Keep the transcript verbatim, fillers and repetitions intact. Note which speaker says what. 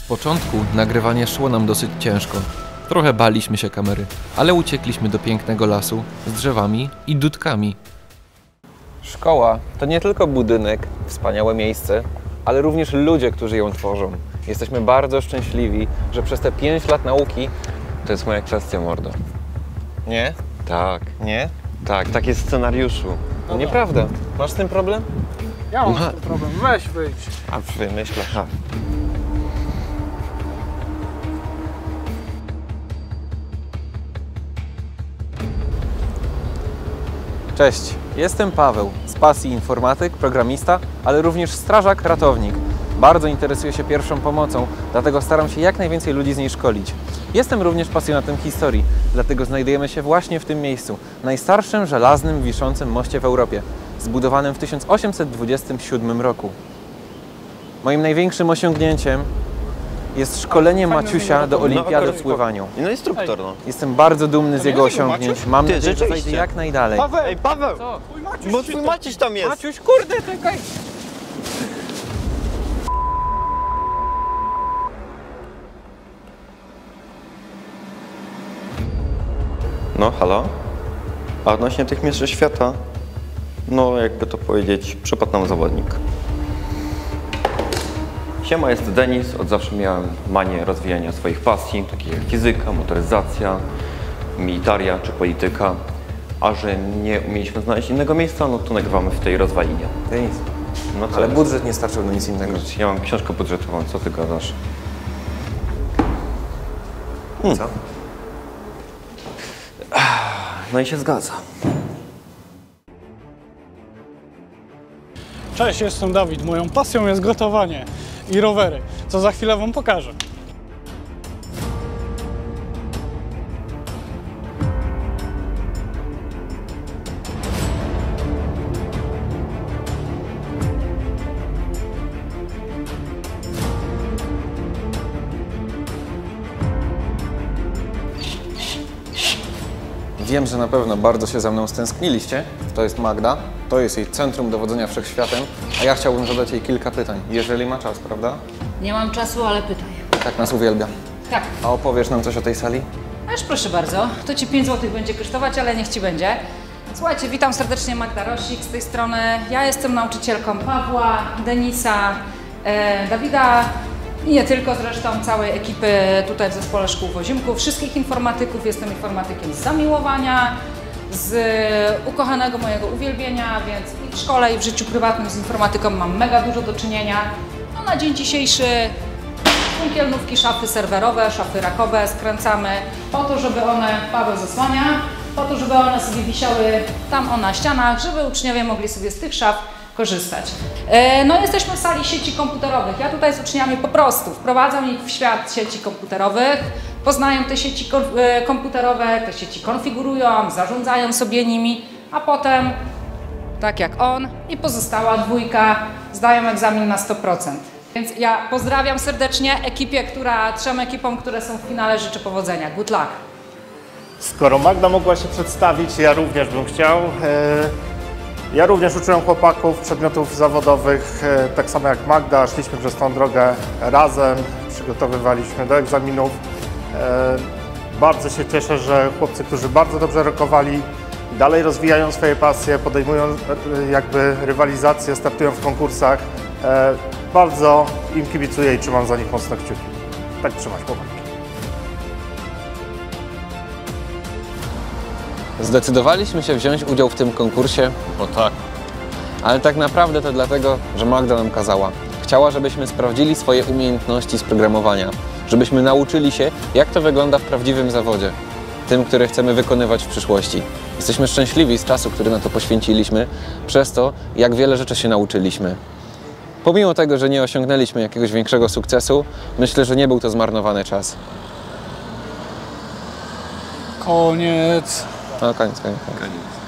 Speaker 1: początku nagrywanie szło nam dosyć ciężko. Trochę baliśmy się kamery, ale uciekliśmy do pięknego lasu z drzewami i dudkami. Szkoła to nie tylko budynek, wspaniałe miejsce, ale również ludzie, którzy ją tworzą. Jesteśmy bardzo szczęśliwi, że przez te pięć lat nauki...
Speaker 2: To jest moja kwestia, mordo.
Speaker 1: Nie?
Speaker 2: Tak,
Speaker 1: Nie?
Speaker 2: tak, tak jest w scenariuszu.
Speaker 1: No nieprawda. Masz z tym problem?
Speaker 3: Ja mam z tym problem. Weź wyjdź.
Speaker 1: A wymyślę.
Speaker 2: Ha.
Speaker 1: Cześć, jestem Paweł, z pasji informatyk, programista, ale również strażak, ratownik. Bardzo interesuję się pierwszą pomocą, dlatego staram się jak najwięcej ludzi z niej szkolić. Jestem również pasjonatem historii, dlatego znajdujemy się właśnie w tym miejscu, najstarszym żelaznym, wiszącym moście w Europie, zbudowanym w tysiąc osiemset dwudziestym siódmym roku. Moim największym osiągnięciem jest szkolenie Maciusia do olimpiady w pływaniu.
Speaker 2: No instruktor, no.
Speaker 1: Jestem bardzo dumny z jego osiągnięć. Mam
Speaker 2: Ty,
Speaker 1: nadzieję, że zajdzie
Speaker 2: rzeczywiście.
Speaker 1: jak najdalej.
Speaker 3: Paweł!
Speaker 2: Ej, Paweł!
Speaker 3: Co? Twój Maciuś
Speaker 2: Bo
Speaker 3: się
Speaker 2: twój
Speaker 3: to-
Speaker 2: Maciuś tam jest!
Speaker 3: Maciuś, kurde, czekaj!
Speaker 2: No, halo? A odnośnie tych mistrzostw świata, no jakby to powiedzieć, przypadł nam zawodnik. Siema, jest Denis. Od zawsze miałem manię rozwijania swoich pasji, takich jak fizyka, motoryzacja, militaria czy polityka. A że nie umieliśmy znaleźć innego miejsca, no to nagrywamy w tej rozwalinie.
Speaker 1: Denis,
Speaker 2: No co
Speaker 1: ale
Speaker 2: jest?
Speaker 1: budżet nie starczył na nic innego.
Speaker 2: Ja mam książkę budżetową, co ty gadasz?
Speaker 1: Co?
Speaker 2: No i się zgadza.
Speaker 3: Cześć, jestem Dawid. Moją pasją jest gotowanie i rowery, co za chwilę wam pokażę.
Speaker 1: Wiem, że na pewno bardzo się za mną stęskniliście. To jest Magda, to jest jej centrum dowodzenia wszechświatem, a ja chciałbym zadać jej kilka pytań, jeżeli ma czas, prawda?
Speaker 4: Nie mam czasu, ale pytaj.
Speaker 1: Tak nas uwielbia.
Speaker 4: Tak,
Speaker 1: A opowiesz nam coś o tej sali?
Speaker 4: aż proszę bardzo. To ci pięć złotych będzie kosztować, ale niech ci będzie. Słuchajcie, witam serdecznie, Magda Rosik z tej strony. Ja jestem nauczycielką Pawła, Denisa, e, Dawida i nie tylko zresztą, całej ekipy tutaj w Zespole Szkół w Ozimku. Wszystkich informatyków, jestem informatykiem z zamiłowania, z ukochanego mojego uwielbienia, więc i w szkole, i w życiu prywatnym z informatyką mam mega dużo do czynienia. No na dzień dzisiejszy funkielnówki, szafy serwerowe, szafy rakowe skręcamy po to, żeby one, Paweł zasłania, po to, żeby one sobie wisiały tam o na ścianach, żeby uczniowie mogli sobie z tych szaf korzystać. E, no jesteśmy w sali sieci komputerowych. Ja tutaj z uczniami po prostu wprowadzam ich w świat sieci komputerowych, poznają te sieci kom e, komputerowe, te sieci konfigurują, zarządzają sobie nimi, a potem, tak jak on i pozostała dwójka, zdają egzamin na sto procent. Więc ja pozdrawiam serdecznie ekipie, która, trzem ekipom, które są w finale, życzę powodzenia. Good luck!
Speaker 5: Skoro Magda mogła się przedstawić, ja również bym chciał. E, Ja również uczyłem chłopaków przedmiotów zawodowych, e, tak samo jak Magda. Szliśmy przez tą drogę razem, przygotowywaliśmy do egzaminów. E, Bardzo się cieszę, że chłopcy, którzy bardzo dobrze rokowali, dalej rozwijają swoje pasje, podejmują e, jakby rywalizację, startują w konkursach. E, Bardzo im kibicuję i trzymam za nich mocno kciuki. Tak trzymać, chłopaki.
Speaker 1: Zdecydowaliśmy się wziąć udział w tym konkursie, bo tak. Ale tak naprawdę to dlatego, że Magda nam kazała. Chciała, żebyśmy sprawdzili swoje umiejętności z programowania, żebyśmy nauczyli się, jak to wygląda w prawdziwym zawodzie, tym, który chcemy wykonywać w przyszłości. Jesteśmy szczęśliwi z czasu, który na to poświęciliśmy, przez to, jak wiele rzeczy się nauczyliśmy. Pomimo tego, że nie osiągnęliśmy jakiegoś większego sukcesu, myślę, że nie był to zmarnowany czas.
Speaker 3: Koniec.
Speaker 1: No, koniec, koniec. koniec.
Speaker 2: Koniec.